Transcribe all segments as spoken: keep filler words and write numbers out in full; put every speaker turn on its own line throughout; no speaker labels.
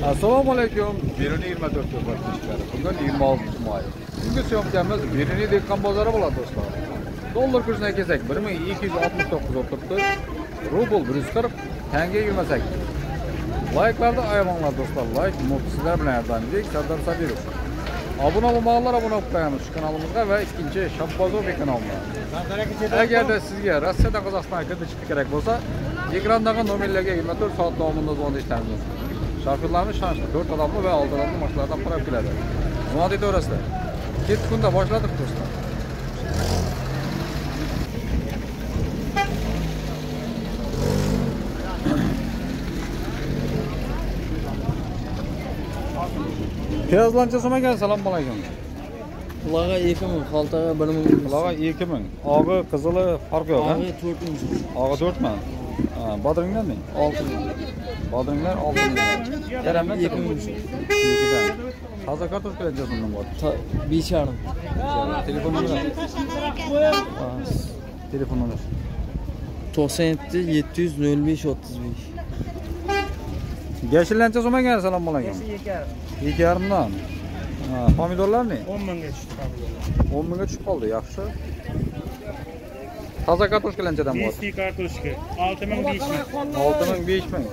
Assalomu alaykum. Birini yigirma to'rt ko'rsatishlar. Bugun yigirma oltinchi may. Bugungi syomkamiz Birini dehqon bozori bo'ladi do'stlar. Dollar kursini kelsak bir ming ikki yuz oltmish to'qqiz o'tiribdi. Rubl bir yuz qirq, tanga yigirma sakkiz. Like'larda ayamanglar do'stlar. Like mutlsizlar bilan yordamlaylik. Sardor Sabirov. Abone olmaganlar abone olib qo'yamiz shu kanalimizga va ikkinchi Shabbozov kanalimiga. Agarda sizga Rossiyadan Qozog'istonga kirishni kerak bo'lsa, ekrandagi nomerlarga yigirma to'rt soat davomida zond eshitamiz. Shofyorlarimiz shonchi to'rt odamli va olti odamli mashinalardan qarab keladi. Zond etaverasizlar. Ketdi kunda boshladik do'stlar. Piyazlancha so'magan, assalomu alaykum.
Qulog'i ikki ming, xaltaga bir ming.
Qulog'i ikki ming. Og'i, qizili farq yo'q, ha?
Og'i to'rt ming.
Og'i to'rt ming. Ha, bodringlarmi?
olti ming.
Bodringlar olti ming. Yaramlar
ikki ming.
ikki dan. Toza kartoshka qancha so'mdan bor?
besh yarim.
Telefon nomeri. Telefon nomeri.
to'qson yetti yetti yuz nol besh o'ttiz besh.
Gashilancha so'magan, assalomu alaykum. ikki yarim dan. Ha, pomidorlarni?
o'n mingga tushdi pomidorlar.
o'n mingga tushib qoldi, yaxshi. Toza kartoshka qanchadan bor?
Eski kartoshka olti ming besh ming.
olti ming besh ming.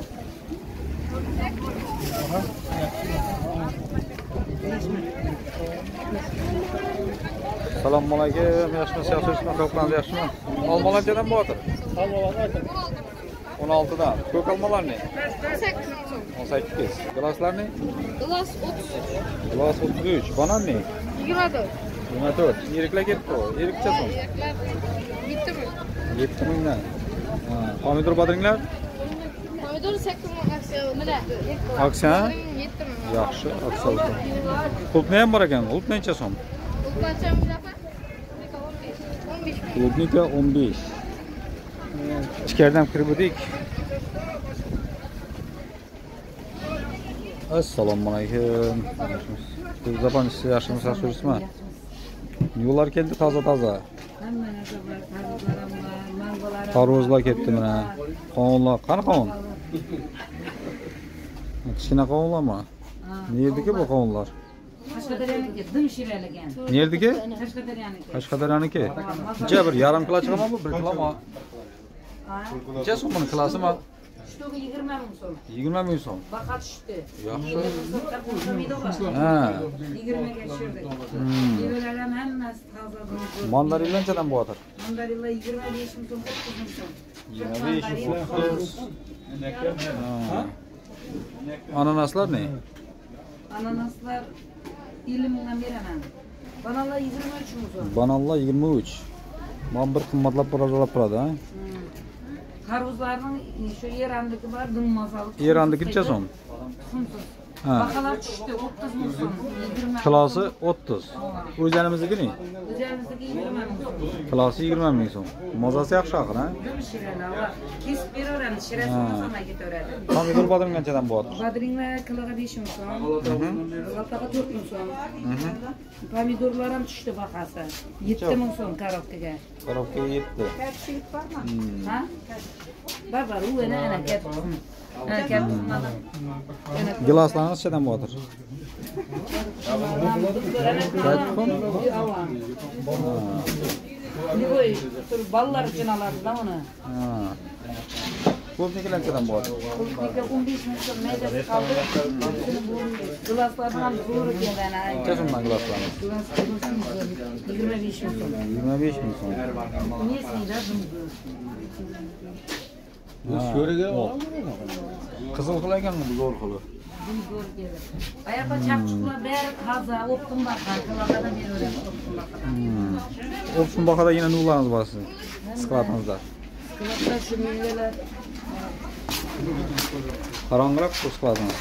Assalomu alaykum. Yaxshimisiz, yaxshimisizmi? Ko'plarni yaxshimi? Olmalarchadan bo'ladir. o'n olti dan. Ko'k olmalarni? o'n sakkiz. Glaslarni?
Glas o'ttiz uch.
Glas o'ttiz uch. Bananni?
yigirma to'rt.
yigirma to'rt. Yeriklar ketdi. Yerikcha so'm.
yetti ming.
yetti ming dan. Ha, pomidor bodringlar?
Pomidor sakkiz ming aksiya. Mana.
Aksiya?
yetti ming.
Yaxshi, aksiya. Qulpni ham bor ekan. Qulp necha so'm?
Qancha ming? o'n besh ming.
Klubnika o'n besh. İçeriden kırmadık. Assalomu alaykum. Siz zaman siz yaşınız yaşıyorsunuz mu? Yollar geldi taza taza. Tarvuzlar ketdi mana. Qovunlar, qani qovun? Kichkina qovunlarmi? Nerdiki bu qovunlar?
Qashqadaryo'niki, dim shiralagan.
Nerdiki?
Qashqadaryo'niki.
Qashqadaryo'niki. Necha bir yarim kilo chiqadimi? bir kilomi? Necha so'm buni kilosi-mi?
Shtugi yigirma ming so'm.
yigirma ming so'm.
Baqa tushdi.
Yaxshi.
Ha.
Ha.
yigirmaga tushirdik. Mevalar ham hammasi toza.
Mandarinlarchadan bo'ladir.
Mandarinlar yigirma besh ming so'm, o'ttiz ming so'm.
yigirma besh, o'ttiz. Ananaslar ne?
Ananaslar ellik mingdan beraman. Bananlar yigirma uch ming so'm.
Bananlar yigirma uch. Mana bir qimmatlab birazlab turadi, ha?
Tarvuzlarning shu Erandiki bor, dim mazali.
Erandiki necha so'm?
So'msiz.
Ha.
Baqalar tushdi, o'ttiz ming so'm. yigirma.
Kilosi o'ttiz. O'zlarimiznikini?
O'zimizniki yigirma ming so'm.
Kilosi yigirma ming so'm. Mazasi yaxshi axir, ha?
Dim shiralar. Kesib beraveramiz, shirasini solmay ketaveradi.
Pomidor bodring qanchadan bo'ladi?
Bodringlar kiloga besh ming so'm. G'altaga to'rt ming so'm. Pomidorlar ham tushdi baqasi. yetti ming so'm korobkaga.
Korobkaga yetti.
Ha? Bor bor, u ana ana katta. Ana katta.
Gilaslarimiz nechadan bo'ladir?
Nigoy, tur ballar uchun oladi-da uni.
Ha. Ko'pniki qanchadan bo'ladi?
Ko'pniki o'n besh ming so'm maydasi qoldi. Gilaslar ham zo'r ekan ana.
Necha so'mdan gilaslarimiz?
yigirma besh ming so'm.
yigirma besh ming so'm.
Nesida zumbu.
Qizil xil ekanmi bu zo'r xili?
Zo'r keldi. Ayaqa chaqchuqlar bari toza, o'pqin baqa, qilaqadan beraveramiz o'pqin baqa.
Option bahada yine nurlarınız var sizin. Sıkılatınızda.
Sıkılatlar şu meyveler.
Karanlık bu sıkılatınız.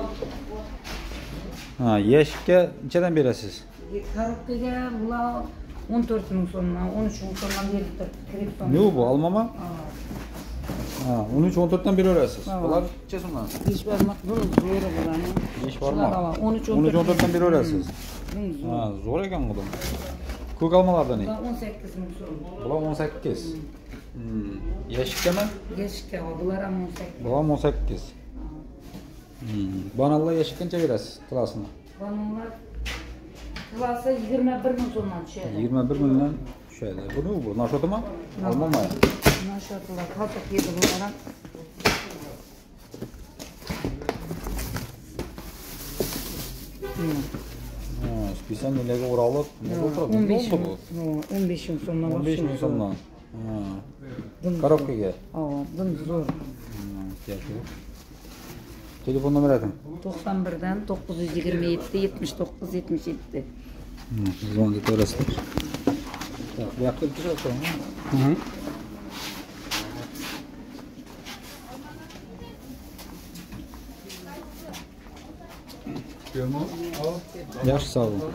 Ha, yeşilke neçeden beresiz?
Karokkaga bular o'n to'rt ming so'mdan, o'n uch ming so'mdan berib turibdi.
Ne bu, almama? Ha, o'n uch o'n to'rtdan beraverasiz. Bular necha so'mdan?
besh barmoq buni zo'ri bularni.
besh barmoq.
o'n uch o'n
to'rtdan beraverasiz. Ha, zo'r ekan bu. Ko'k almalarda ne?
o'n sakkiz ming so'm.
Bular o'n sakkiz. Hmm. Yeşilkemi?
Yeşilka, bular ham o'n sakkiz.
Bular o'n sakkiz. Hmm. Banallar yaşı qancha berasiz klasini?
Bananlar klası yigirma bir ming so'mdan tushadi.
yigirma bir mingdan tushadi. Buni bu nashotimi? Olmamay.
Nashotlar qattiq yedi bular.
Ha, spesialniyaga o'ralib, nima o'tiradi?
o'n besh
bu?
o'n besh ming so'mdan.
o'n besh ming so'mdan. Ha. Korobkaga.
Ha, bun zo'r.
Yaxshi. Telefon nomeri ayting.
to'qson bir dan to'qqiz yuz yigirma yetti yetmish to'qqiz yetmish yetti.
Hmm, zvonga to'lasizlar. Tak, bu yoqqa o'tirasizmi? Mhm. Yaxshi, sağ olun.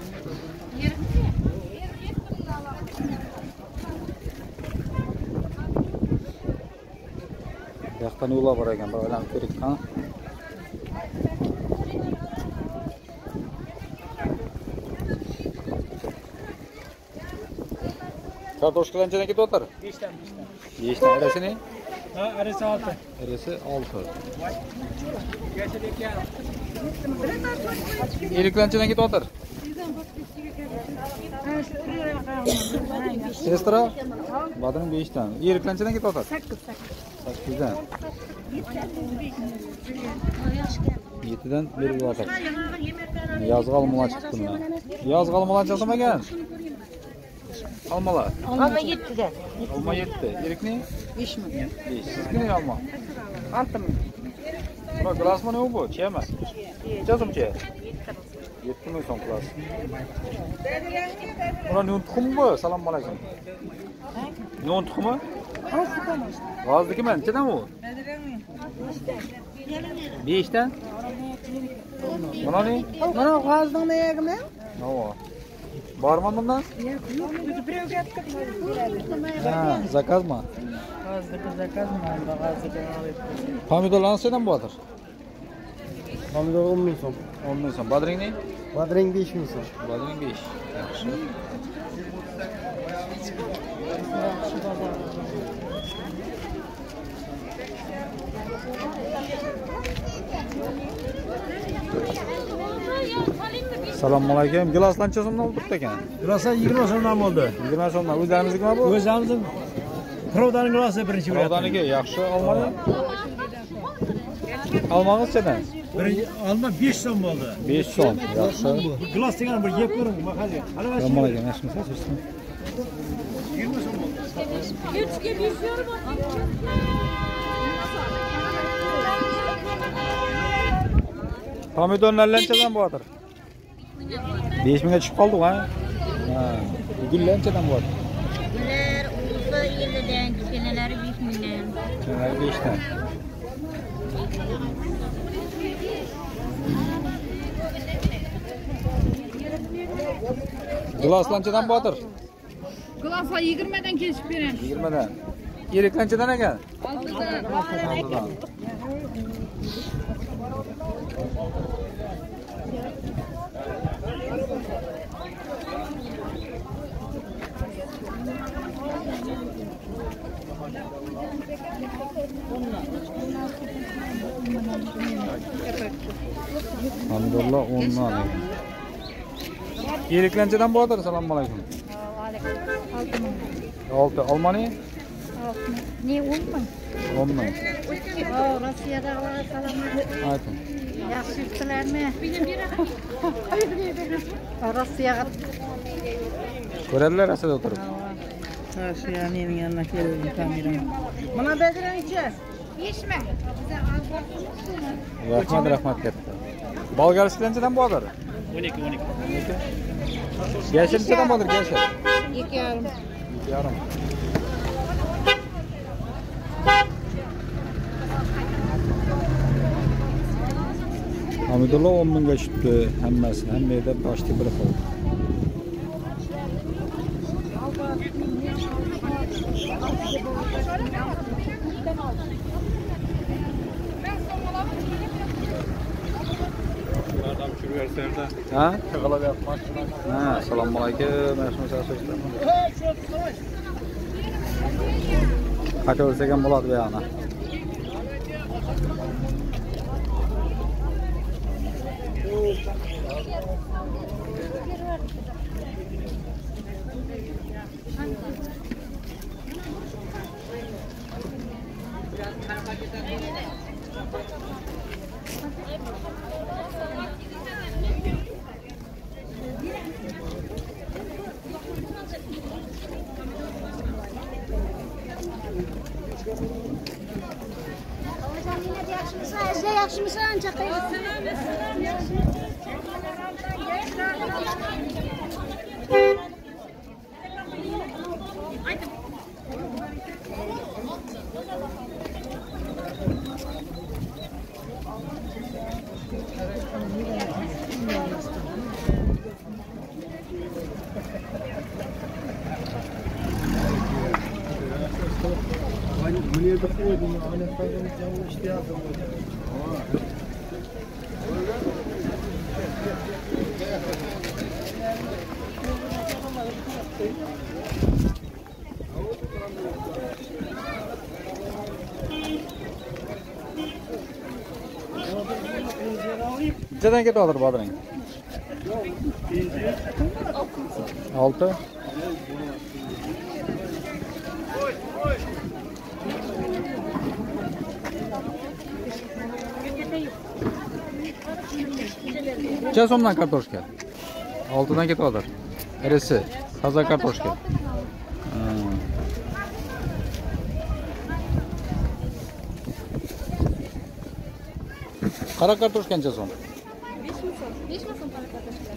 Bu yoqdan yo'llar bor ekan, bir aylanib ko'rik, ha? Kartoshka qanchadan ketyapti?
besh dan besh dan.
besh dan. Arasi ne?
Ha, arasi olti.
Arasi olti.
Yashil ekan.
Erik qanchadan ketyapti? Sestra? Badring besh dan. Erik qanchadan ketyapti? sakkiz dan. yetti dan berib yotar. Yozg'i olmalar chiqdi mana. Yozg'i olmalar chiqmagan. Olmalar.
Olma yetti dan.
Olma yetti. Erikni?
besh ming.
besh. Sizgina olma.
olti ming.
Buna glasma ne bu? Çeyme. Çazım çey. yetti ming so'm klas. Buna ne tuxum bu? Assalomu alaykum. Ne tuxumi? G'ozniki men, nechadan u? besh dan. Mana ne?
Mana g'ozning neyagimi?
Nova. Bormi bundan? Ha, zakaz mı?
G'ozniki zakaz mı? G'ozniki olib.
Pomidorlar nechadan bo'ladir?
Pomidor o'n ming so'm.
o'n ming so'm. Badring ne?
Badring besh ming so'm.
Badring besh. Yaxshi. Assalomu alaykum. Gilos qancha so'mdan o'tiribdi ekan?
Gilosa yigirma so'mdan bo'ldi.
yigirma so'mdan. O'zlarimiznikimi bu?
O'zimizning Provdaning gilosi birinchi bo'lyapti.
Provdaniki yaxshi olmadi. Olmag'izchadan?
Birinchi olma besh so'm bo'ldi.
besh so'm. Yaxshi.
Bu gilos degan bir yeb ko'ring, mahalla.
Assalomu alaykum. Yaxshimisiz?
yigirma so'm bo'ldi.
Pomidorlar qanchadan bo'ladir? besh mingga chiqib qoldi, ha? Ha. Gullar qanchadan bo'ladir?
Gullar o'zi ellik dan, kichkinalari besh mingdan.
Kichkinalari besh dan. Gilos qanchadan bo'ladir?
G'ozni yigirma dan kesib bering.
yigirma dan. Erik qanchadan ekan?
olti dan.
olti dan. Alhamdulillah o'n dan. Erik qanchadan bo'ladir? Assalomu alaykum. olti. Olmani?
Ne o'n ming?
o'n ming.
O, Rossiyadagilar salom.
Ayting.
Yaxshi yuribsizlarmi? Rossiyaga
Ko'radilar asada o'tirib.
Rossiya mening yanimga keldi kameram. Mana bedirangchi.
besh ming.
Rahmat, rahmat katta. Bolgarskiy qanchadan bo'ladir?
o'n ikki o'n ikki.
Yashil qanchadan bo'ladir? Yashil.
ikki yarim.
ikki yarim. Pomidorlar o'n mingga tushibdi hammasi. Hamma yerda boshqa bir xil. Ha? Ha, assalomu alaykum. Yaxshimisiz? Qancha o'lsa ham bo'ladi bu yana.
Sizde yaxshimisiz? Ancha qayerda?
Bu yerda qo'ydim, ana qolgan ishlayapti.
Nechadan ketadir bodring? olti. Necha so'mdan kartoshka? oltidan ketadir. Irisi, toza kartoshka. Qara kartoshka qancha so'm?
besh ming so'm. besh ming so'm qara kartoshkalar.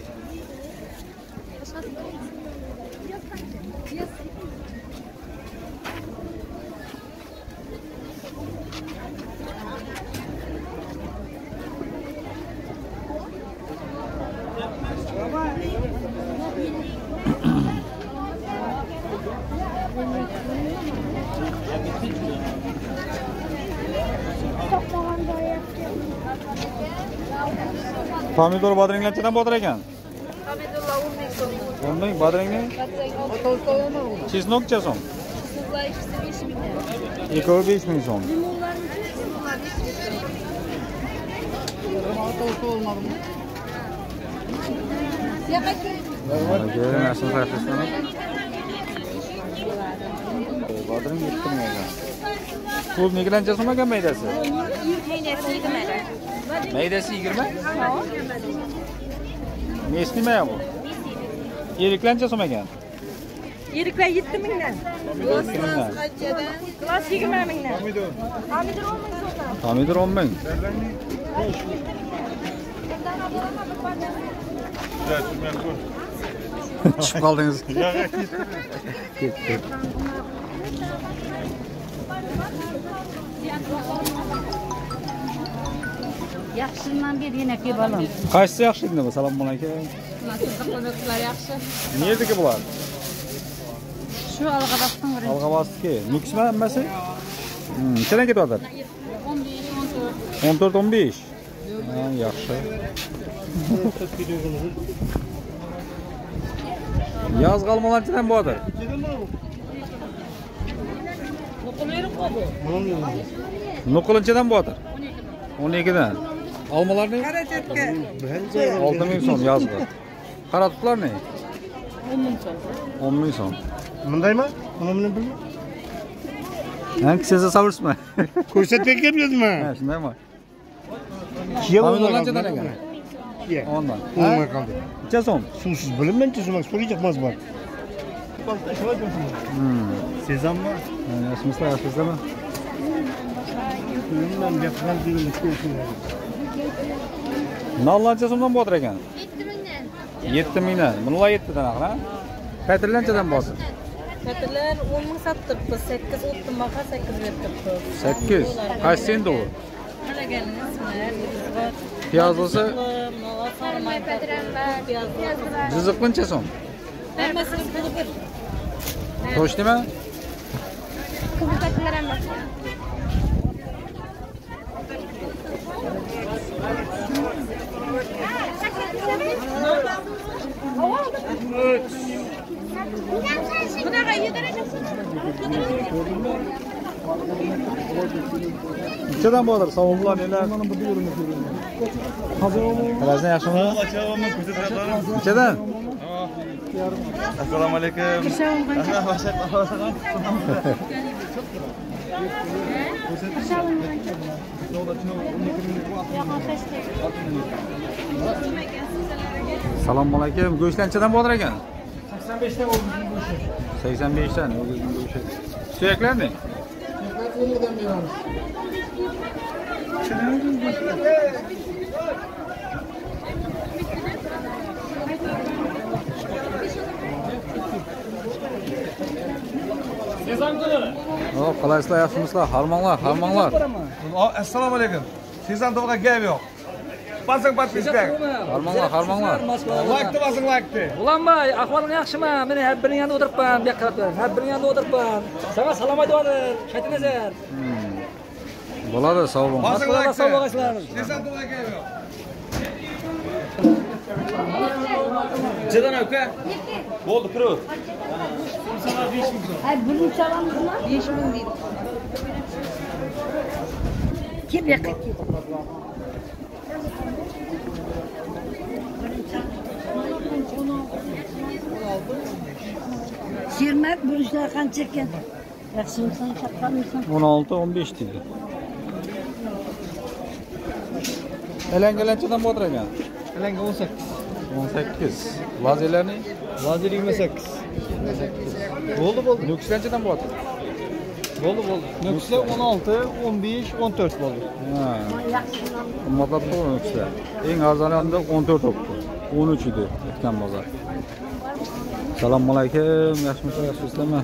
Pomidor bodringlar nechadan bo'lar ekan?
Pomidorlar o'n ming so'm.
o'n ming bodringni? Chesnok necha so'm?
Sizlar ikkisi besh ming.
ikkovi besh ming so'm. Gelin aslında sayfasına. Bodring yetti ming ekan. Pul ne kadar so'm ekan maydasi?
Maydasi yigirma.
Maydasi yigirma? Nesli mi bu? Yeriklar necha so'm ekan?
Yeriklar yetti mingdan.
Mingdan.
Glas yigirma mingdan.
Pomidor.
Pomidor o'n ming so'mdan.
Pomidor o'n ming. Tushib qoldingiz. Ketdi.
Yaxshidan ber yana kebalam.
Qaysi yaxshi endi? Assalomu alaykum.
Mas'ullar yaxshi.
Nerdeki bular?
Shu alg'abasdan biri.
Alg'abasniki. Nuksmi hammasi? Hmm, nechadan ketyapti?
o'n besh, o'n to'rt.
o'n to'rt o'n besh. Ha, yaxshi. Yoz qalmoqlar nechadan bo'lar? Nuqul nechadan bo'lar? o'n ikkidan. Olmalarni? olti ming so'm yozg'i. Qaratiblarni?
o'n ming so'm.
o'n ming so'm.
Bundaymi? Mana buni bilmi?
Hangi size savursma?
Ko'rsatib kelmadimmi?
Ha, shundaymi?
Pomidor
nechadan ekan? o'ndan.
O'nga qoldi.
Necha so'm?
Suvsiz bilinman necha so'm, so'rayapmiz bor.
Hmm.
Sezammi?
Yaxshimisiz, yaxshimisizmi?
Bundan gapdan dedim ko'rsin.
Nollar necha so'mdan bo'lar ekan?
yetti mingdan.
yetti mingdan. Bular yettidan aqla. Patirlar nechadan bo'lsin?
Patirlar o'n ming sotibmiz. sakkiz o'tdim baqa sakkiz beribmiz.
sakkiz. Qaysi endi u? Piyozlisi jiziqli necha so'm?
Hammasini puli bir.
To'shdimi?
Ko'katlar ham bor. Bunaqa yedirasiz.
Nechadan bo'lar? Savunlar nelar? Mana bu yerimiz. Qalasizlar, yaxshimi? Nechadan?
Assalomu alaykum.
Assalomu alaykum. Go'sht qanchadan bo'lar ekan?
sakson beshdan o'zimizning go'shti.
sakson beshdan o'zimizning go'shti. Suyaklarni? Hop, qalasizlar, yaxshimisizlar? Harmonlar, harmonlar.
Assalomu alaykum. Sizdan to'g'ri gap yo'q. Basing подписка.
Harmonlar, harmonlar.
Vaqti basing vaqti.
Ulanmay, ahvoling yaxshimi? Men har biring yanında o'tiribman, bu yoqqa. Har biring yanında o'tiribman. Sana salom aytyotir, Shaytonazar.
Bo'ladi, sog' bo'ling.
Basing vaqti.
Sog' bo'linglar.
Sizdan to'g'ri gap yo'q.
Jidan aka.
Bo'ldi, kirib.
Ay, bunu çalamızla beş bin değil. Kim yakın ki? Sirmet bu işler kan çeken. Yaksınsan çatlamıyorsan.
o'n olti o'n besh deydi. Elangalanchadan bo'lar ekan.
Elanga o'n sakkiz.
o'n sakkiz. Vazirlarni?
Vazir yigirma sakkiz. Bo'ldi, bo'ldi.
Nukslanchadan bo'lar.
Bo'ldi, bo'ldi. Nukslar o'n olti, o'n besh, o'n to'rt bo'ldi.
Ha. Qimmatlab turgan nukslar. Eng arzoni ham o'n to'rt o'pdi. o'n uch edi o'tgan bozor. Assalomu alaykum. Yaxshimisiz, yaxshimisizlarmi?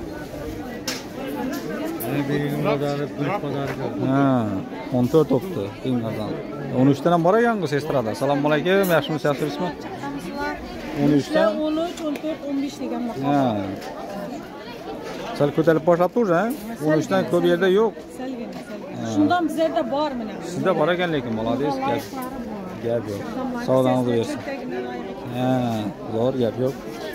Ha, o'n to'rt o'pdi. Eng arzoni. o'n uch dan ham bor ekan bu sestrada. Assalomu alaykum. Yaxshimisiz, yaxshimisizmi? o'n uch dan
o'n uch, o'n to'rt, o'n besh degan maqom.
ha. Sal ko'tarib boshlab turdi, ha? o'n uch dan ko'p yerda yo'q.
Salgina, salgina. Shundan bizlarda bor mana.
Sizda bor ekan lekin, молодец. Gap yo'q. Sog'dan bersin. Ha, zo'r gap yo'q.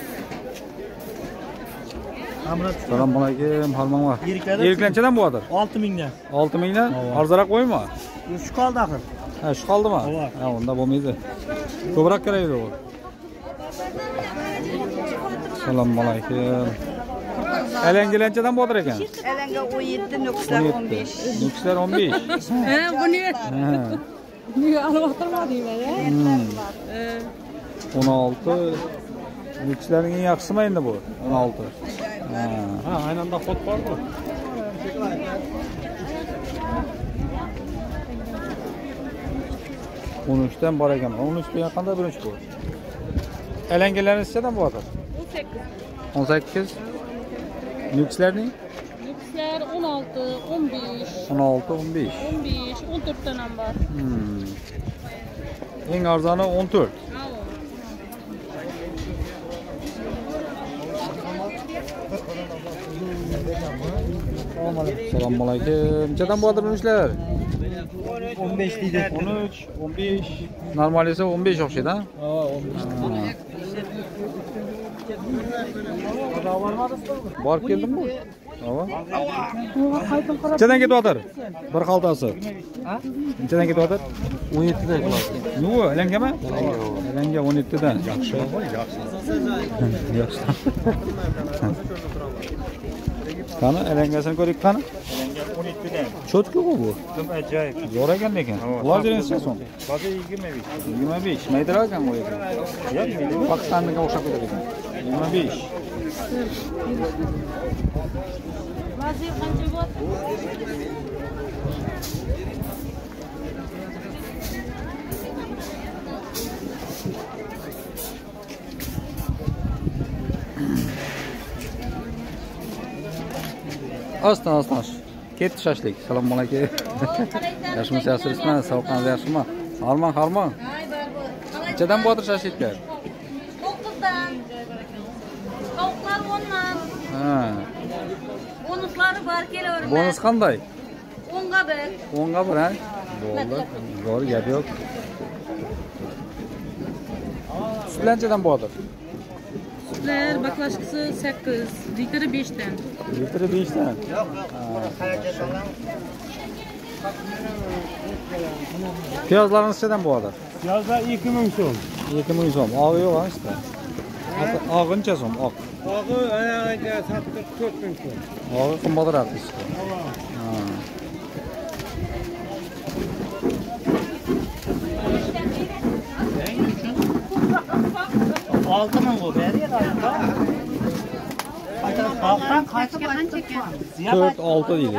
Assalomu alaykum, harmonlar. Yiriklanchadan bo'lar.
olti mingdan.
olti mingdan arzonroq qo'yma.
Shu qoldi axir.
Ha, shu qoldimi? Ha, unda bo'lmaydi. Ko'proq kerak edi u. Assalomu alaykum. Elangalanchadan bo'lar ekan.
Elanga o'n yetti, nukslar o'n besh.
Nukslar o'n besh.
Ha, buni
Ha.
niye alvaqtirmadinglar ya?
o'n olti. Nukslarning eng yaxshisimi endi bu? o'n olti. Ha.
Ha, aynan da xot bormi?
o'n uch dan bor ekan. o'n uch degan qanday birinchi bu? Elangalarni nechadan bo'lar?
o'n sakkiz.
o'n sakkiz. Nukslarning
Nukslar o'n olti, o'n besh,
o'n olti, o'n besh.
o'n besh, o'n to'rt dan ham bor.
Hmm. Eng arzoni o'n to'rt. Assalomu alaykum. Nechadan bo'ladi bu ishlar?
o'n besh deydi.
o'n uch, o'n besh. Normal esa o'n besh o'xshaydi, ha?
Ha, o'n besh.
Bor keldimmi? Ava. Nechadan ketyapti? Bir xaltasi. Ha? Nechadan ketyapti? o'n yetti dan bo'ladi. Yo'q, elangami? Elanga o'n yetti dan. Yaxshi. Yaxshi. Yaxshi. Qani, elangasini ko'rik qani?
o'n yetti dan.
Cho'tki bu.
Kim ajoyib.
Zo'r ekan lekin. Lozeringiz so'm.
Hozir yigirma besh.
yigirma besh. Maydaroq ekan bu ekan. Yo'q, Pokistonga o'xshab ketadi ekan. yigirma besh.
Vazir qancha bo'lyapti?
Ostan, ostan. Ketdi shashlik. Assalomu alaykum. Yaxshimisiz, yaxshimisizmi? Sog'liqingiz yaxshimi? Harmon, harmon. Nechadan bo'lar shashliklar?
to'qqizdan. Tovuqlar o'ndan.
Ha.
Bonuslari bor kelaveradi.
Bonus qanday?
o'nga bir.
o'nga bir, ha? Bo'ldi. Zo'r gap yo'q. Sizlarchadan bo'lar?
Sutlar baklashkisi sakkiz, litri besh dan.
Litri besh dan. Piyozlarınız nechadan bo'ladi?
Piyozlar ikki ming so'm.
ikki ming so'm. Oq yo'q ha işte. Oq necha so'm? Oq.
Og'i anaga satib to'rt ming so'm.
Oq qimmatroq işte.
olti ming bu beriga Halktan qaytib
to'rt olti deydi.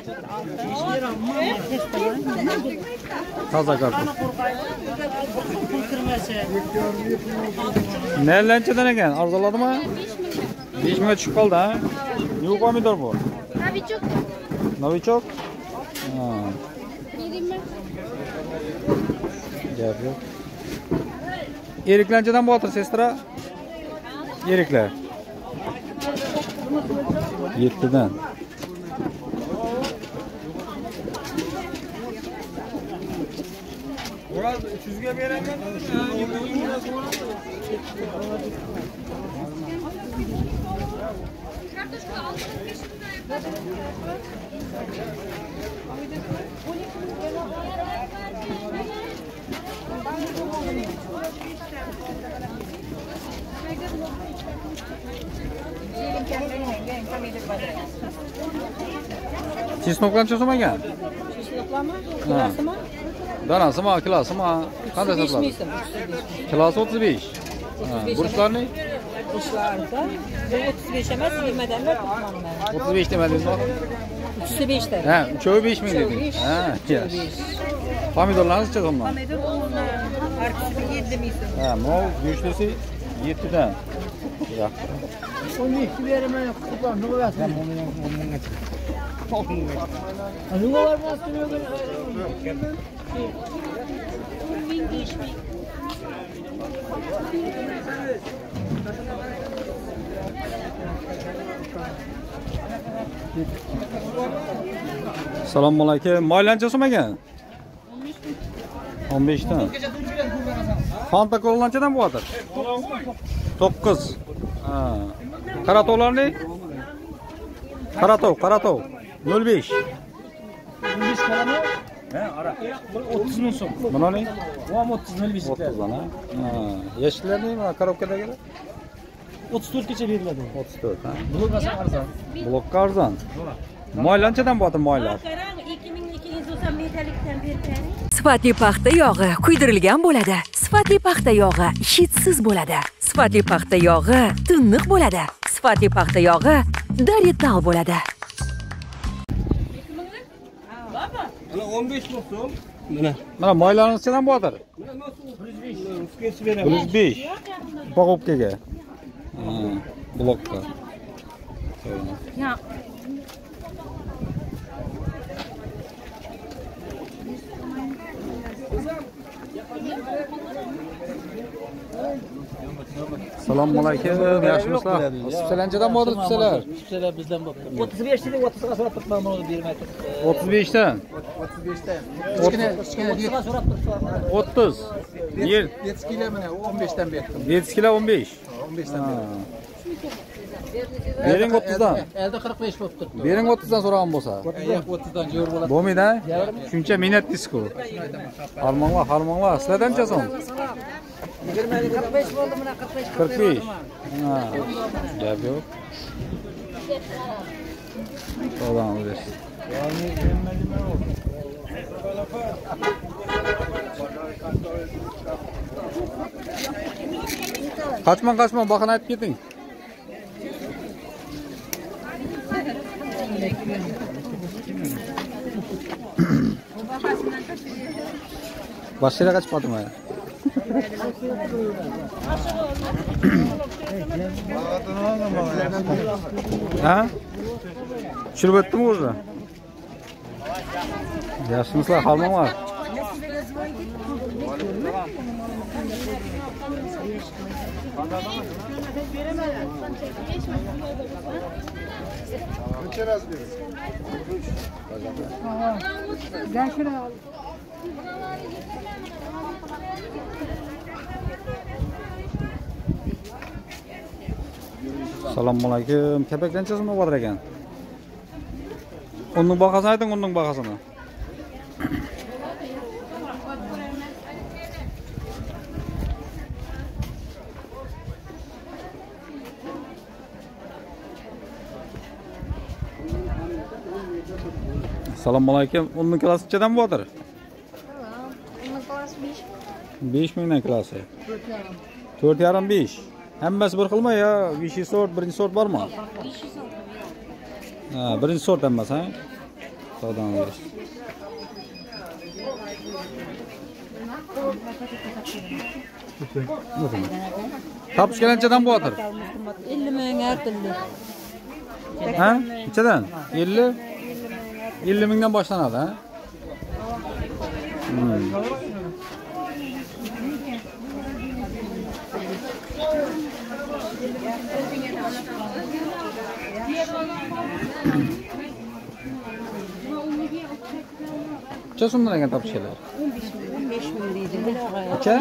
Toza kartoshka. Nelanchadan ekan? Arzoladimi? besh mingga tushib qoldi, ha? Yo'q pomidor bu.
Novichok.
Novichok? Ha. Gap yo'q. Eriklanchadan bo'tir, sestra? Eriklar. yettidan.
Ular uch yuzga beraman.
Chesnoklar necha so'm ekan?
Chesnoklarmi? Kilosimi?
Danasimi, kilosimi? Qanday sotiladi? Kilosi o'ttiz besh. Ha, burchlarni?
Burchlarda o'ttiz besh emas, yigirmadan to'qmondan.
o'ttiz besh demadingizmi?
uch besh da.
Ha, uchovi besh ming dedingiz. Ha, yaxshi. Pomidorlarni necha so'mdan?
Pomidor arkasiga yetti ming so'm.
Ha, mol go'shtlisi yettidan. Yaxshi.
o'n ikki beraman, qutlan, nima bo'lsin? Nima var bo'lsin?
Assalomu alaykum. Moylancha so'm ekan? o'n besh dan. Fanta kolanchadan bo'lar? to'qqiz. Ha. Qaratovlarni? Qaratov, qaratov. nol besh.
o'n besh kalami? Ha, ara. o'ttiz ming so'm.
Bunani?
Bu ham o'ttiz nol besh.
o'ttiz dan, ha. Ha. Yashillarni mana korobkadagilar?
o'ttiz to'rt gacha beriladi.
o'ttiz to'rt, ha.
Blokasi arzon.
Blokka arzon. Moylanchadan bo'lar moylar.
ikki ming ikki yuz to'qson metrlikdan bergan.
Sifatli paxta yog'i kuydirilgan bo'ladi. Sifatli paxta yog'i hidsiz bo'ladi. Sifatli paxta yog'i tiniq bo'ladi. Sifatli paxta yog'i darital bo'ladi.
Mana o'n besh ming so'm.
Mana. Mana moylarning nechadan bo'lar? bir yuz besh. Pog'obkaga. Ha, blokka.
Ya.
Assalomu alaykum. Yaxshimisizlar? Sipsalanchadan bo'lar, sipsalar.
Sipsalar bizdan bo'pti. o'ttiz besh dedi, o'ttizga so'rab turibman, buni bermay turibdi.
o'ttiz besh dan.
o'ttiz besh dan. Kichkina, kichkina o'ttizga so'rab turibman.
o'ttiz. Yer
yetti kilo mana o'n besh dan berdim.
yetti kilo o'n besh.
o'n besh dan berdim.
Bering o'ttiz dan.
Elde qirq besh bo'lib turibdi.
Bering o'ttiz dan so'ragan bo'lsa.
Yo'q, o'ttiz dan jo'r bo'ladi.
Bo'lmaydi, shuncha minat disku. Harmonlar, harmonlar. Sizlardan necha so'm?
yigirma qirq besh bo'ldi, mana qirq besh.
qirq besh. Ha. Gap yo'q. Sog'dan bersin. Qaçman, qaçman, baxın aytib keting. Başlayla kaç padım ya? Ha? Şurup ettim mi orada? Yaşlısınızlar, halman var.
Gel şuraya al.
Assalomu alaykum. Kepek necha so'm bo'lar ekan? Onun bahasini ayting, onun bahasini. Assalomu alaykum. Unning kilosi nechadan bo'ladir?
Onun kilosi besh.
besh mingdan kilosi. to'rt yarim besh. Hammasi bir xilmi yo? Birinchi sort, birinchi sort bormi? Ha, birinchi sort hammasi, ha? Savdoningiz. Topishganchadan bo'ladir?
ellik ming har turli.
Ha? Nechadan? ellik? ellik mingdan boshlanadi, ha? Hmm. Necha so'mdan ekan topishganlar?
o'n besh ming deydi.
Necha?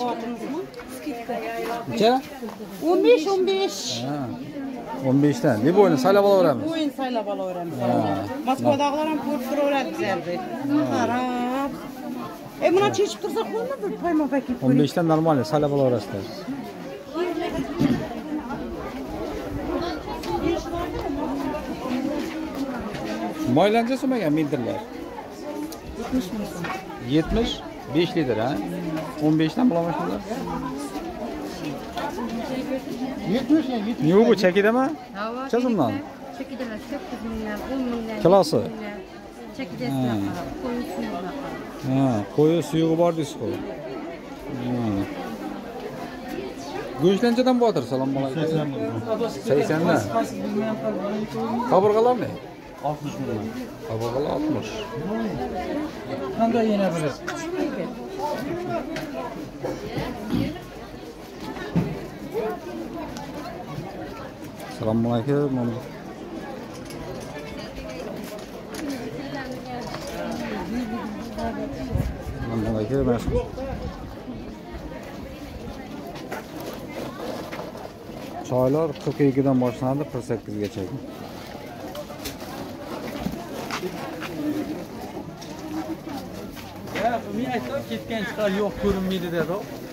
Necha?
o'n besh o'n besh.
Ha. o'n besh dan. Ne bo'yni saylab olaveramiz.
O'yin saylab olaveramiz.
Ha.
Moskvadagilar ham ko'rib turaveradi bizlarni. Qarab. E buni chechib tursa qo'yma bir payma paket.
o'n besh dan normal saylab olaverasizlar. Moylancha so'magan metrlar. yetmish besh litr, ha? o'n besh dan bo'laman shunda. yetmish ya, yetmish. Yo'q, bu chekidami? Necha so'mdan?
Chekidalar sakkiz mingdan, o'n mingdan.
Kilosi?
Chekidasiga qarab, qo'y suyugiga qarab.
Ha, qo'y suyug'i bor deysiz-ku. Go'shtlanchadan bo'ladir, salom alaykum. sakson dan. Kaburgalar ne?
oltmish ming.
Kaburgalar oltmish.
Qanday yana biri?
Assalomu alaykum. Assalomu alaykum. Choylar qirq ikki dan boshlanadi, qirq sakkiz gacha.
Ya, men aytdim, ketgan chiqar, yo'q ko'rinmaydi dedi.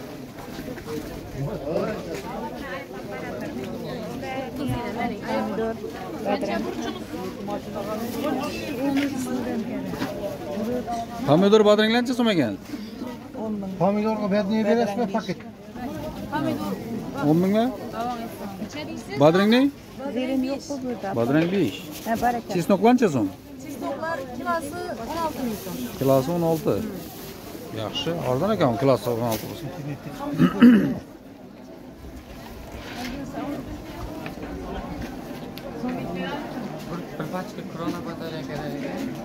Pomidor badringlancha so'm ekan?
Pomidorga bedniye berasizmi paket?
o'n mingmi? Badringni?
Zerim yo'q bu yerda.
Badring besh.
Ha, baraka.
Chesnoklancha so'm?
Chesnoklar kilosi o'n olti ming so'm.
Kilosi o'n olti. Yaxshi, arzon ekan kilosi o'n olti bo'lsa.
Bir pachka krona batariya kerak.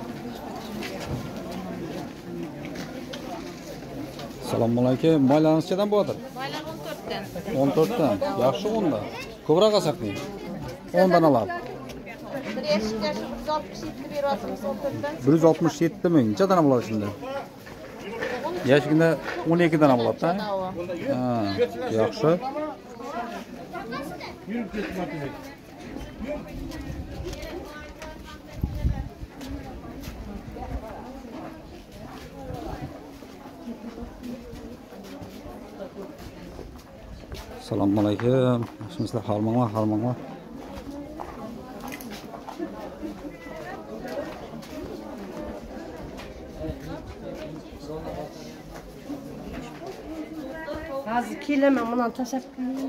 Assalomu alaykum. Maylangiz nechadan bo'ladir?
Maylar o'n to'rtdan.
o'n to'rtdan. Yaxshi o'nda. Ko'proq olsak-ni. o'n dan olib.
Bir yashikka shu bir yuz oltmish yetti beryapmiz o'n to'rtdan.
bir yuz oltmish yetti ming. Nechadan bo'ladi shunda? Yashigida o'n ikki dan bo'ladi-da? Ha, yaxshi. Assalomu alaykum. Yaxshimisizlar? Harmonglar, harmonglar.
Hozir kelaman, bundan tashlab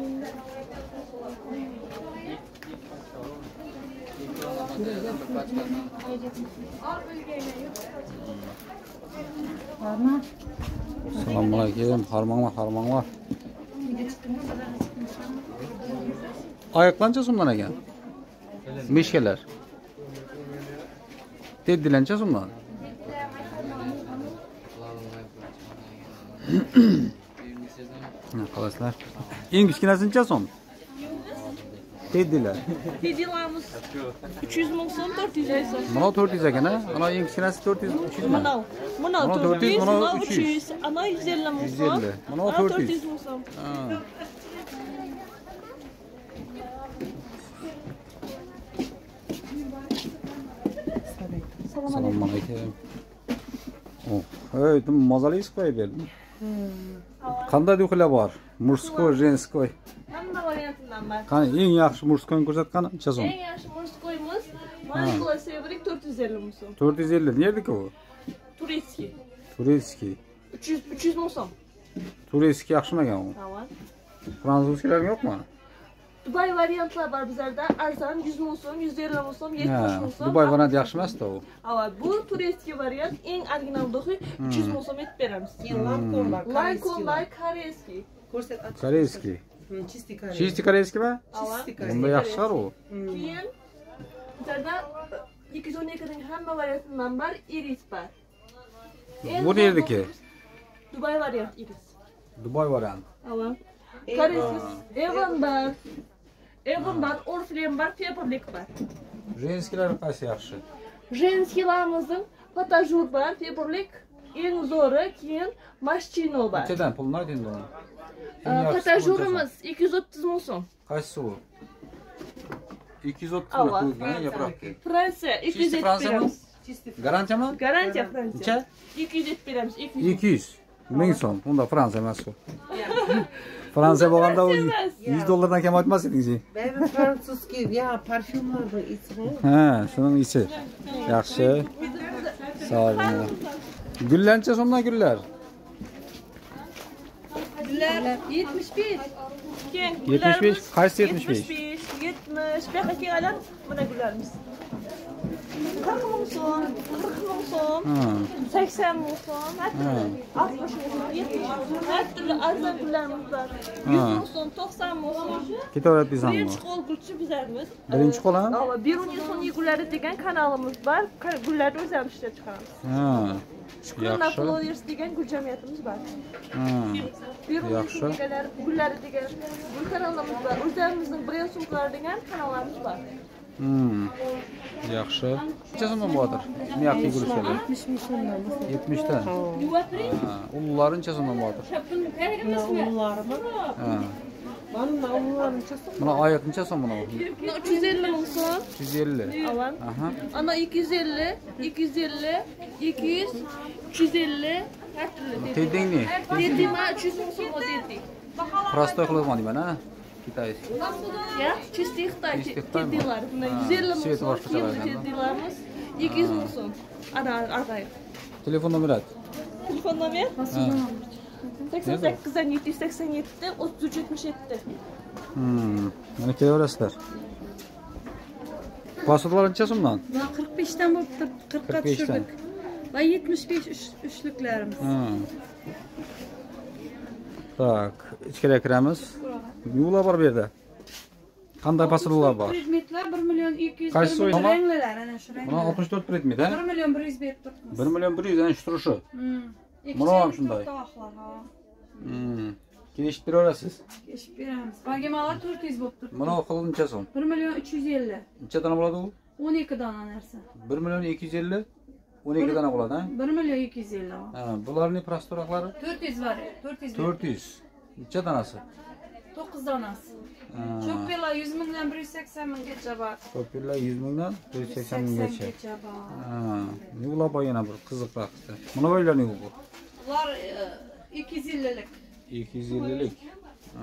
Assalomu alaykum. Harmonglar, harmonglar. Oyoq qancha so'mdan ekan? Meshkalar. Teddilancha so'mdan? Qalasizlar. Eng kichkinasi necha so'm? Teddilar.
Teddilarimiz uch yuz ming so'm, to'rt yuz ming so'm.
Mana to'rt yuz ekan, ha? Ana eng kichkinasi to'rt yuz, uch yuz mi?
Mana, mana to'rt yuz, mana uch yuz, ana yuz ellik ming so'm.
Mana to'rt yuz
ming so'm.
Assalomu alaykum. Oh, hey, tum mazali qo'yib berdim. Qanday duxlar bor? Murskoy, женской.
Hamma
variantidan bor.
Qani eng yaxshi murskoyni ko'rsatgani necha so'm?
Eng yaxshi murskoyimiz Mangola Sevrik to'rt yuz ellik ming so'm.
to'rt yuz ellik. Nerdiki u?
Turetskiy.
Turetskiy.
uch yuz uch yuz ming so'm.
Turetskiy yaxshimagan u.
Tamam.
Fransuzskilar yo'qmi?
Dubai variantlar bor bizlarda. Arzon yuz ming so'm, yuz ellik ming so'm, yetmish ming so'm.
Dubai variant yaxshi emas-da u.
Ava, bu Turetskiy variant eng original do'xi uch yuz ming so'm etib beramiz. Lankon bor, koreyskiy.
Koreyskiy.
Чистый корейский.
Чистый koreyskiymi?
Чистый корейский.
Bunda yaxshi chiqar u.
Keyin bizlarda ikki yuz o'n ikki ning hamma variantidan bor, iris bor.
Bu nerdiki?
Dubai variant iris.
Dubai variant.
Ava. Koreyskiy Evan bor. Evan bor, Oriflame bor, Pepperlik bor.
Женskilar qaysi yaxshi?
Женskilarimizning Patajur bor, Pepperlik eng zo'ri, keyin Mashchino bor.
Nechadan pulni ayting uni?
Patajurimiz ikki yuz o'ttiz ming so'm.
Qaysi u? ikki yuz o'ttiz ming puldan yaproqki.
Fransiya ikki yuz yetib beramiz.
Garantiyami?
Garantiya Fransiya.
Necha?
ikki yuz yetib beramiz, ikki yuz.
ikki yuz ming so'm. Unda Fransiya emas u. Fransiya bo'lganda u yuz dollardan kam aytmas edingiz.
Ben frantsuzskiy ya parfyumlarning ichi.
Ha, shuning ichi. Yaxshi. Sog' bo'ling. Gullancha so'mdan gullar.
Gullar yetmish besh. Keyin
yetmish besh, qaysi yetmish besh?
yetmish, bu yoqqa kelganlar mana gullarimiz. qirq ming so'm, qirq ming so'm, sakson ming so'm, oltmish ming so'm, yetmish ming so'm, har turli arzon gullarimiz bor. yuz ming so'm, to'qson ming so'm.
Ketaveradi bizlarmi?
Birinchi qo'l gulchi bizlarimiz.
Birinchi qo'l ha?
Ava, Biruniy sun'iy gullari degan kanalimiz bor. Gullarni o'zimiz ishlab chiqaramiz.
Ha.
Shukrona Flowers degan gul jamiyatimiz bor.
Ha.
Yaxshi. Gullari degan gul kanalimiz bor. O'zimizning brend sumkalari degan kanallarimiz bor.
Hmm. Yaxshi. Necha so'mdan bo'ladir? Miyaqli gulishlar.
yetmish ming so'mdan.
yetmish ta. Ha. Ullari necha so'mdan bo'ladir?
Ullarimi?
Ha.
Mana ullar necha so'm?
Mana oyoq necha so'm buni?
uch yuz ellik ming so'm.
uch yuz ellik.
Avan.
Aha.
Ana ikki yuz ellik, ikki yuz ellik, ikki yuz, uch yuz ellik, har turli.
Teddingmi?
Teddim uch yuz ming so'm teddik.
Prostoy qilib qo'ydim ana. Kitayskiy.
Ya, чистый Xitoy teddilar. Bunda yuz ellik ming so'm teddilarimiz, ikki yuz ming so'm. Ana arqay.
Telefon nomeri.
Telefon nomer? sakson sakkiz yetti yuz sakson yetti o'ttiz uch yetmish yetti.
Hmm. Mana kelaverasizlar. Pasportlar necha so'mdan?
Va qirq besh dan bo'lib turibdi, qirqqa tushirdik. Va yetmish besh uchliklarimiz.
Ha. Tak, ichkariga kiramiz. Yo'llar bor bu yerda. Qanday pasportlar bor?
Predmetlar bir million ikki yuz
Qaysi
ming ranglar ana shu ranglar.
Mana oltmish to'rt predmet, ha?
bir million bir yuz berib turibmiz.
bir million bir yuz ana shu turishi. Mana ham shunday. Hmm. Kelishib beraverasiz.
Kelishib beramiz. Bagemalar to'rt yuz bo'lib turibdi.
Mana qilib necha so'm?
bir million uch yuz ellik.
Necha dona bo'ladi u?
o'n ikki dona narsa.
bir million ikki yuz ellik, o'n ikki dona bo'ladi, ha?
bir million ikki yuz ellik.
Ha, bularning prostoraklari
to'rt yuz var, to'rt yuz.
to'rt yuz. Necha donasi?
to'qqiz donasi. Cho'ppilar yuz mingdan bir yuz sakson minggacha bor.
Cho'ppilar yuz mingdan bir yuz sakson minggacha. Ha, yo'llar bor yana bir qiziqroq. Mana bo'ylarning bu.
Ular ikki yuz ellik.
ikki yuz ellik. Ha.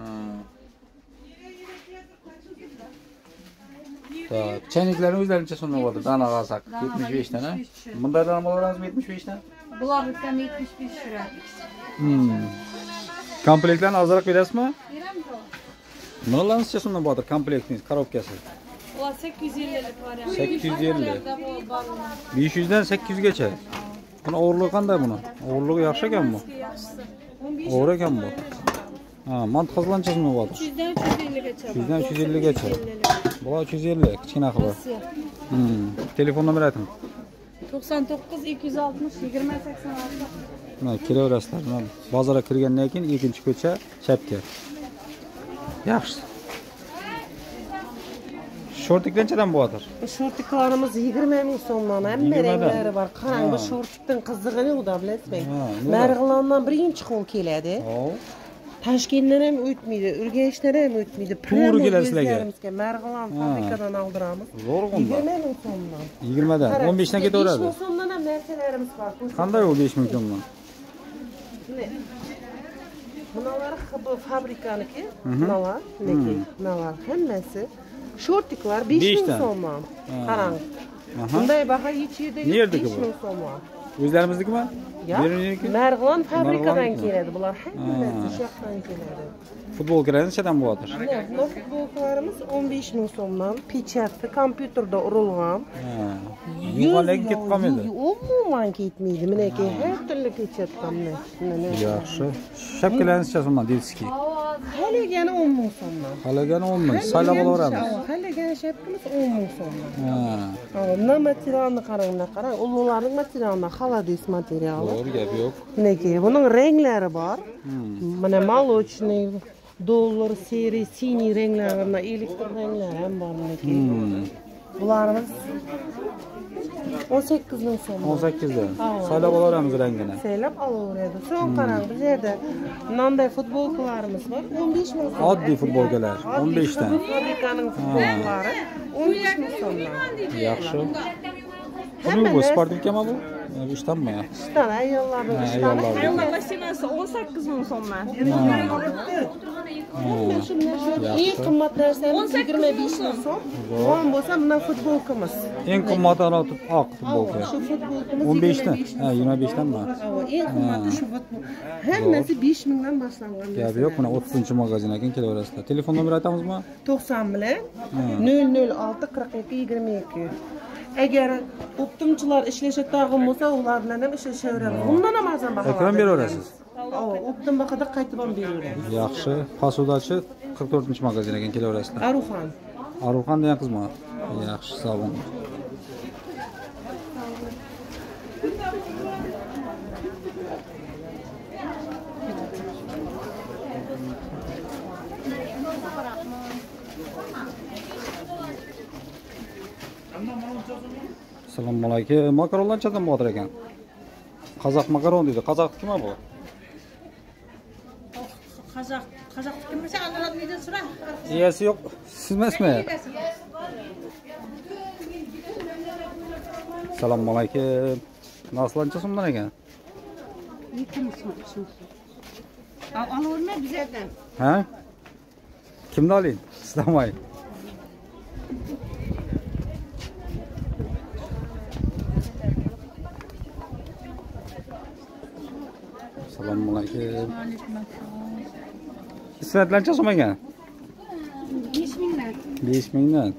Tak, chayniklarning o'zlari necha so'mdan bo'ladi? Dana qasak yetmish besh dan, ha? Bundan olaveramizmi yetmish besh dan?
Bularni ham yetmish besh turadi.
Hmm. Komplektlarni ozroq berasizmi?
Beramiz.
Nimalar necha so'mdan bo'ladi komplektingiz, korobkasi?
Ular sakkiz yuz ellik variant.
sakkiz yuz ellik. besh yuz dan sakkiz yuz gacha. Buni o'g'irligi qanday buni? O'g'irligi yaxshi ekan bu. O'g'ir ekan bu. Ha, mantiqalar necha so'mdan bo'ladi?
uch yuz dan uch yuz ellik gacha.
uch yuz dan uch yuz ellik gacha. Bular uch yuz ellik, kichkina qilib. Hmm. Telefon nomeri ayting.
to'qson to'qqiz ikki yuz oltmish yigirma sakson olti.
Mana kelaverasizlar. Mana bozorga kirgandan keyin ikkinchi ko'cha chapga. Yaxshi. Shortik qanchadan bo'ladir?
Shortiklarimiz yigirma ming so'mdan hamma ranglari bor. Qarang, bu shortikning qizig'i yo'qda, bilasizmi? Marg'ilondan birinchi qo'l keladi. Toshkentdan ham o'tmaydi, Urganchdan ham o'tmaydi.
To'g'ri kelasizlarga.
Marg'ilon fabrikadan oldiramiz.
Zo'rg'unda.
yigirma ming so'mdan.
yigirma dan o'n besh dan ketaveradi.
besh ming so'mdan ham narsalarimiz bor.
Qanday u besh ming so'mdan?
Bunalar bu fabrikaniki. Bunalar, neki, bunalar hammasi shortiklar besh ming so'mman. Qarang. Bunday baho hech yerda yo'q. besh ming so'mman.
O'zlarimiznikimi?
Yo'q. Marg'ilon fabrikadan keladi bular. Hammasi shu yoqdan keladi.
Futbolkalar nechadan bo'ladir?
Bu futbolkalarimiz o'n besh ming so'mdan, pechatda, kompyuterda urilgan.
Yo'qlarga ketib qolmaydi.
Umuman ketmaydi. Mineki har turli pechatdan mana.
Yaxshi. Shapkalarni necha so'mdan deysiz-ki?
Halagani o'n ming so'mdan.
Halagani o'n ming. Saylab olaveramiz.
Halagani shapkamiz o'n ming so'mdan. Ha. Mana materialni qarang, qarang. Ularning materiali xalodis materiali.
To'g'ri, gap yo'q.
Mineki buning ranglari bor. Mana молочный dollar seri siniy ranglarida elektr ranglar ham bor mineki. Bularimiz o'n sakkiz ming so'm.
o'n sakkizdan. Saylab olaveramiz rangini.
Saylab olaveradi. So'ng qarang, bu yerda nonday futbolkalarimiz bor. o'n besh ming so'm.
Oddiy futbolkalar o'n besh dan.
Fabrikaning futbolkalari o'n besh ming so'mdan.
Yaxshi. Bu sportivkami bu? İştanmi?
İştan, ayollarning ishtani.
Ayollar mashinasi o'n sakkiz ming so'mman.
Eng qimmat narsamiz yigirma besh ming so'm. O'n bo'lsa, bundan futbolkamiz.
Eng qimmat oq futbolka.
Shu futbolkamiz
o'n besh dan. Ha, yigirma besh danmi?
Eng qimmati shu futbol. Hammasi besh ming dan boshlangan.
Gap yo'q, mana o'ttizinchi magazin ekan, kelaverasizlar. Telefon nomeri aytamizmi?
to'qson bilan nol nol olti qirq ikki yigirma ikki. Agar optimchilar ishlashatadigan bo'lsa, ular bilan ham ishlashaveramiz. Bundan ham arzon baho.
Ekran beraverasiz.
Optim bahada qaytib ham beraveramiz.
Yaxshi. Posudachi qirq to'rtinchi magazin ekan, kelaverasizlar.
Aruxan.
Aruxan degan qizmi? Yaxshi, sog' bo'ling. Assalomu alaykum. Makaronlar nechadan bo'lar ekan? Qozoq makaron deydi. Qozoqniki bu?
Qozoq, qozoqnikimi? Anladingmi so'ra?
Egasi yo'q. Siz emasmi? Assalomu alaykum. Narsalar necha so'mdan ekan?
ikki ming so'm. Al, olaverma bizlardan.
Ha? Kimni oling? Islamay. Assalomu alaykum. Islatlar necha so'm ekan?
besh mingdan.
besh mingdan.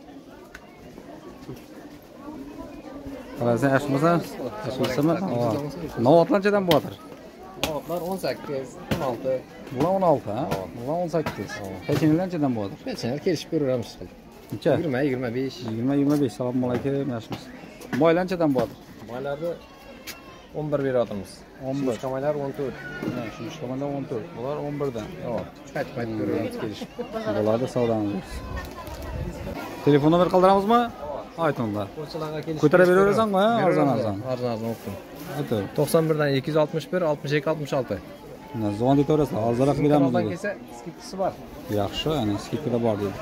Qarasa, yaxshimisiz? Yaxshimisizmi? Novotlar nechadan bo'lar?
Novotlar o'n sakkiz, o'n olti.
Bular o'n olti, ha? Bular o'n sakkiz. Pechenlar nechadan bo'lar?
Pechenlar kelishib ko'raveramiz.
Necha?
yigirma, yigirma besh.
yigirma, yigirma besh. Assalomu alaykum, yaxshimisiz? Moylar nechadan bo'lar?
Moylarni o'n bir beryapmiz.
o'n bir.
Shumishqamaylar o'n to'rt.
Ha, shumishqamaylar o'n to'rt. Bular o'n bir dan.
Yo'q, qaytib qaytib ko'raveramiz kelishib.
Bo'ladi, savdomiz. Telefon nomer qoldiramizmi? Aytinglar. Ko'tarib beraverasizmi? Arzon arzon.
Arzon arzon o'qdim.
Ayting.
to'qson bir dan ikki yuz oltmish bir, oltmish ikki, oltmish olti.
Nazvon detaverasizlar. Arzonroq beramiz.
Bundan kelsa, skidkasi bor.
Yaxshi, ana skidkada bor deydi.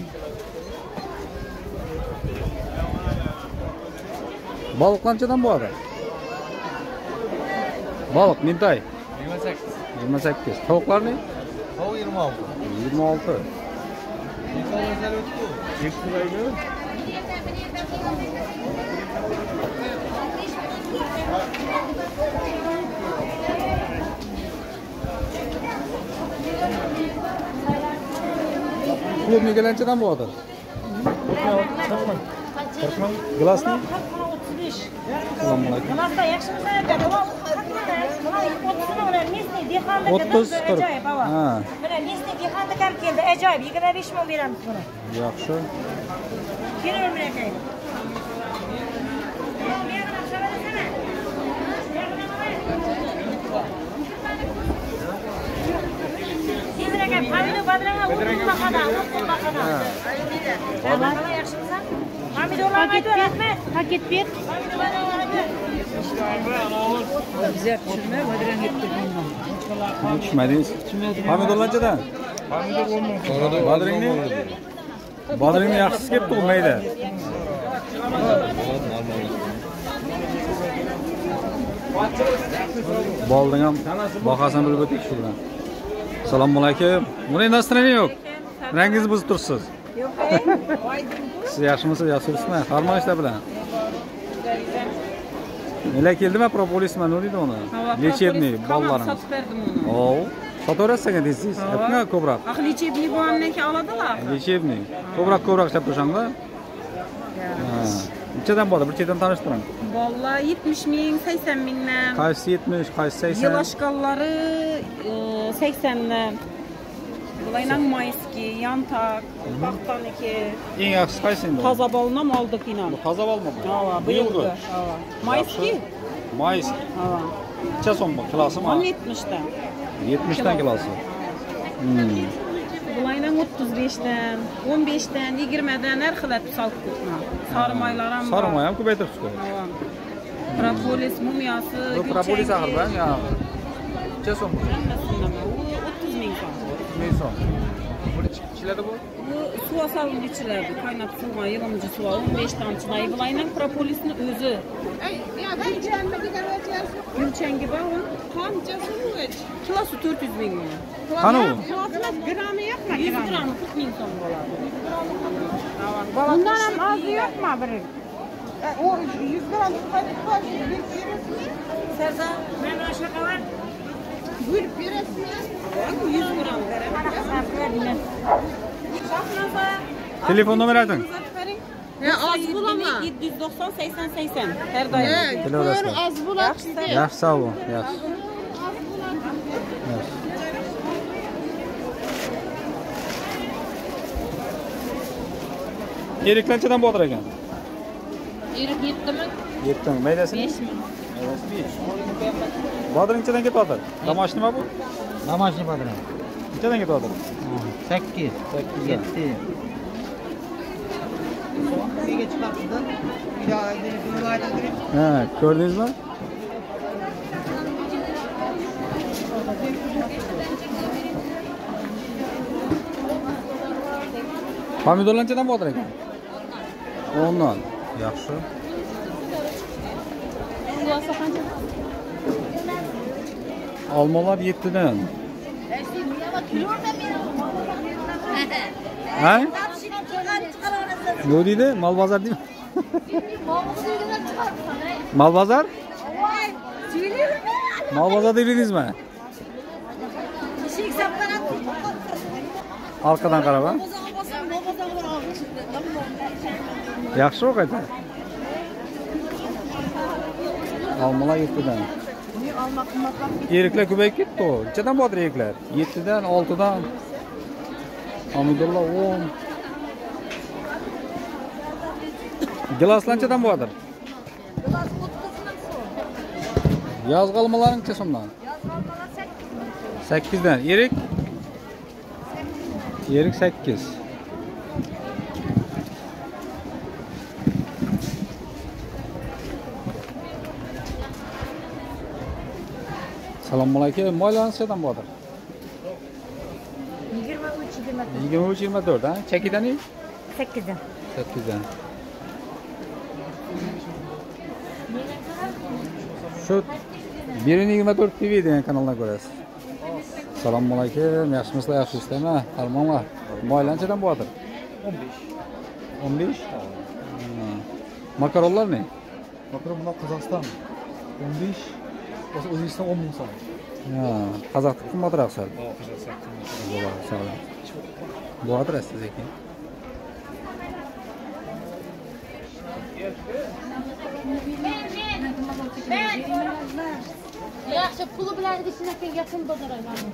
Baliq qanchadan bo'ladi? Baliq mintay
yigirma sakkiz.
yigirma sakkiz. Tovuqlarni?
Tovuq yigirma olti.
yigirma olti. Klubni kelanchadan bo'ladi? qirq ming. Glasni? Assalomu alaykum.
Glasda yaxshimisiz?
o'ttiz, qirq. Ha.
Mana Nesne Dehqonda ham keldi. Ajoyib. yigirma besh ming beramiz buni.
Yaxshi.
Kelavermay aka. Sizlarga pomidor badranga o'ttiz mahada, o'ttiz mahada. Mana yaxshimisiz? Pomidorlar aytib rahmat. Paket ber.
Bizlar tushirma, badranga ketgan.
Tushmadingiz. Pomidorlar nechadan?
Pomidor o'n ming.
Badringni? Badringni yaxshisi kelibdi, mayda. Bolding ham bahosini bilib o'tdik shu bilan. Assalomu alaykum. Bunday настроение yo'q. Rangingizni buzib turibsiz.
Yo'q.
Siz yaxshimisiz, yaxshimisizmi? Farmon ishlar bilan. Nelar keldimi propolismi, nima deydi uni? Lechebniy bolalarimiz.
Sotib berdim uni.
Oo. Sotaverasiz deysiz. Hepni ko'proq.
Axir lechebniy bo'lgandan keyin oladilar.
Lechebniy. Ko'proq ko'proq ishlab turishanglar. Ha. Nechadan bo'ladi? Bir chetdan tanishtiring.
Bolalar yetmish ming, sakson mingdan.
Qaysi yetmish, qaysi sakson?
Yo'lashqanlari saksondan. Bulaylar mayski, yantak, paxtaniki.
Eng yaxshisi qaysi endi?
Toza bolni ham oldik inon.
Bu toza bolmi bu?
Ha, bu yilgi. Ha. Mayski?
Mayski.
Ha.
Necha so'm bu? Kilosimi?
yetmish dan.
yetmish dan kilosi. Hmm.
Bulaylar o'ttiz besh dan, o'n besh dan, yigirma dan har xil solib ketma. Sarimaylar ham bor.
Sarimay ham ko'paytiribsiz.
Ha. Propolis mumiyasi,
bu propolis axir, ya. Necha so'm?
o'ttiz ming so'm.
o'ttiz ming so'm. Buni ichiladi bu?
Bu suv solib ichiladi. Qaynab suvga, yig'imchi suv o'n besh tomchi. Bulayning propolisni o'zi. Gulchangi bor, qanchasi bu? Kilosi to'rt yuz ming.
Qani u?
Grammi yo'qmi? yuz gramm qirq ming so'm bo'ladi.
Bundan ham ozi yo'qmi biri? O yuz gramm qaytib
Serza, men o'sha qavar.
buyurib berasizmi?
yuz gramm beraman.
Telefon nomeri ayting.
Ya oz bo'ladimi? yetti yuz to'qson sakson sakson. Har doim.
Ko'r oz bo'ladi sizga.
Yaxshi, sog' bo'l. Yaxshi. Erik qanchadan bo'lar ekan?
Erik yetti ming.
yetti ming. Maydasi?
besh ming.
Maydasi besh. Bodringchadan ketyapti. Damashqnimi bu?
Damashqni bodring.
Nechadan ketyapti?
sakkiz, yetti. Uyga chiqibdi.
Ha, ko'rdingizmi? Pomidorlar nechadan bo'lar ekan? o'n dan. Yaxshi. Olmalar yetti dan. Ha? Ne deydi? Malbazar deymi? Malbazar? Malbazar dedingizmi? Arkadan qarab, ha? Yaxshi o'qaydi. Olmalar yetti dan. Eriklar ko'payib ketdi. Nechadan bo'lar eriklar? yetti dan, olti dan. Pomidorlar o'n. Gilaslar nechadan bo'lar? Yozgi olmalar necha so'mdan? sakkiz dan. Erik? Erik sakkiz. Assalomu alaykum. Moylar nechadan bo'lar?
yigirma uch yigirma to'rt.
yigirma uch yigirma to'rt, ha? Chakidani?
sakkiz dan.
sakkiz dan. Shu Birin yigirma to'rt T V degan kanaldan ko'rasiz. Assalomu alaykum. Yaxshimisizlar, yaxshisizlarmi? Farmonlar. Moylar nechadan bo'lar?
o'n besh.
o'n besh? Makaronlar ne?
Makaron bunlar Qozog'iston. o'n besh. O'zbekiston o'n ming so'm.
Ha, Qozoqda qimmatroq sal.
Ha, Qozog'iston.
Bo'ladi, sog' bo'ling. Bu adresiz ekan.
Yaxshi puli bilan idishini yaqin bozor aylanadi.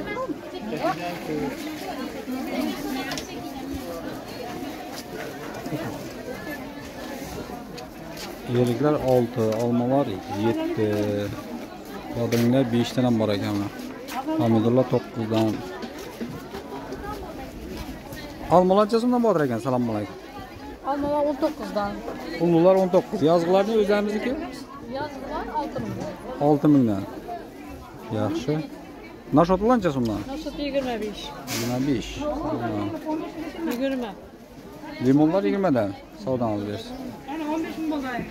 Yerliklar olti, olmalar yetti. Bodringlar besh dan ham bor ekan. Pomidorlar to'qqiz dan. Olmalar necha so'mdan bor ekan? Assalomu alaykum.
Olmalar o'n to'qqiz dan.
Ulug'lar o'n to'qqiz. Yozg'ilarni o'zimizniki?
Yozg'ilar olti ming.
olti ming dan. Yaxshi. Noshotlar necha so'mdan?
Noshot yigirma besh.
yigirma besh.
yigirma.
Limonlar yigirma dan. Savdan olib bersin.
Ana o'n besh ming bo'ldi.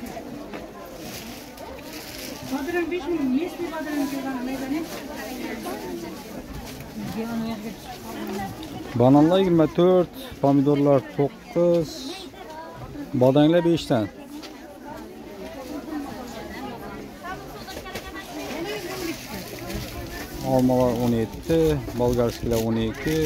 Bodring besh ming, besh ming bodring kelgan maydani.
Bananlar yigirma to'rt, pomidorlar to'qqiz, badanglar besh dan. Olmalar o'n yetti, bolgarskilar o'n ikki.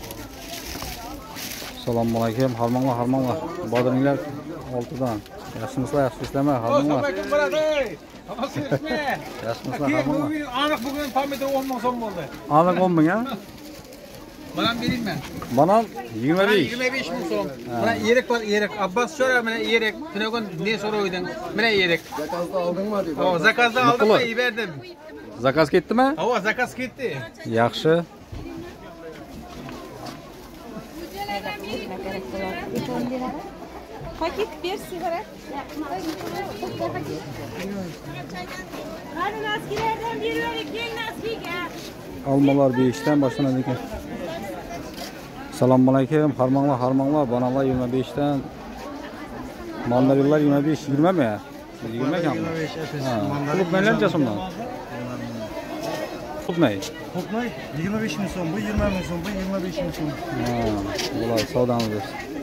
Assalomu alaykum, harmonglar, harmonglar. Badringlar olti dan. Yaxshimisizlar, yaxshimisizlarmi? Harmonglar. Yaxshimisizlar, harmonglar.
Aniq bugun pomidor o'n ming so'm bo'ldi.
Aniq o'n ming, ha?
Banan beraymi?
Banan yigirma besh.
yigirma besh ming so'm. Mana erik bor, erik. Abbas so'ra, mana erik. Bugun ne so'royding? Mana erik.
Zakazda oldingmi dedi.
O, zakazda oldimmi? Berdim.
Zakaz ketdimi?
Ha, zakaz ketdi.
Yaxshi.
Paket bir sigara. Hadi naskilerden bir verik, yeng naskiga.
Almalar besh dan boshlanadi ekan. Assalomu alaykum, harmonglar, harmonglar, bananlar yigirma besh dan. Mandarinlar yigirma besh, yigirma mi? yigirma ekanmi? Ha. Qulupnaylar necha so'mdan? Qulupnay.
Qulupnay yigirma besh ming so'm, bu yigirma ming so'm, bu yigirma besh ming so'm.
Ha, bular savdamiz.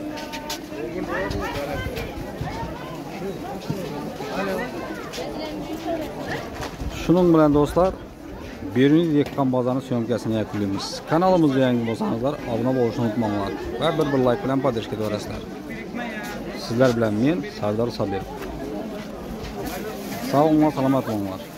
Shuning bilan do'stlar, Beruniy dehqon bozorining syomkasini yakunlaymiz. Kanalimizga yangi bo'lsangizlar, obuna bo'lishni unutmanglar va bir bir like bilan podдержка berasizlar. Sizlar bilan men Sardor Sobir. Sog' bo'linglar, salomat bo'linglar.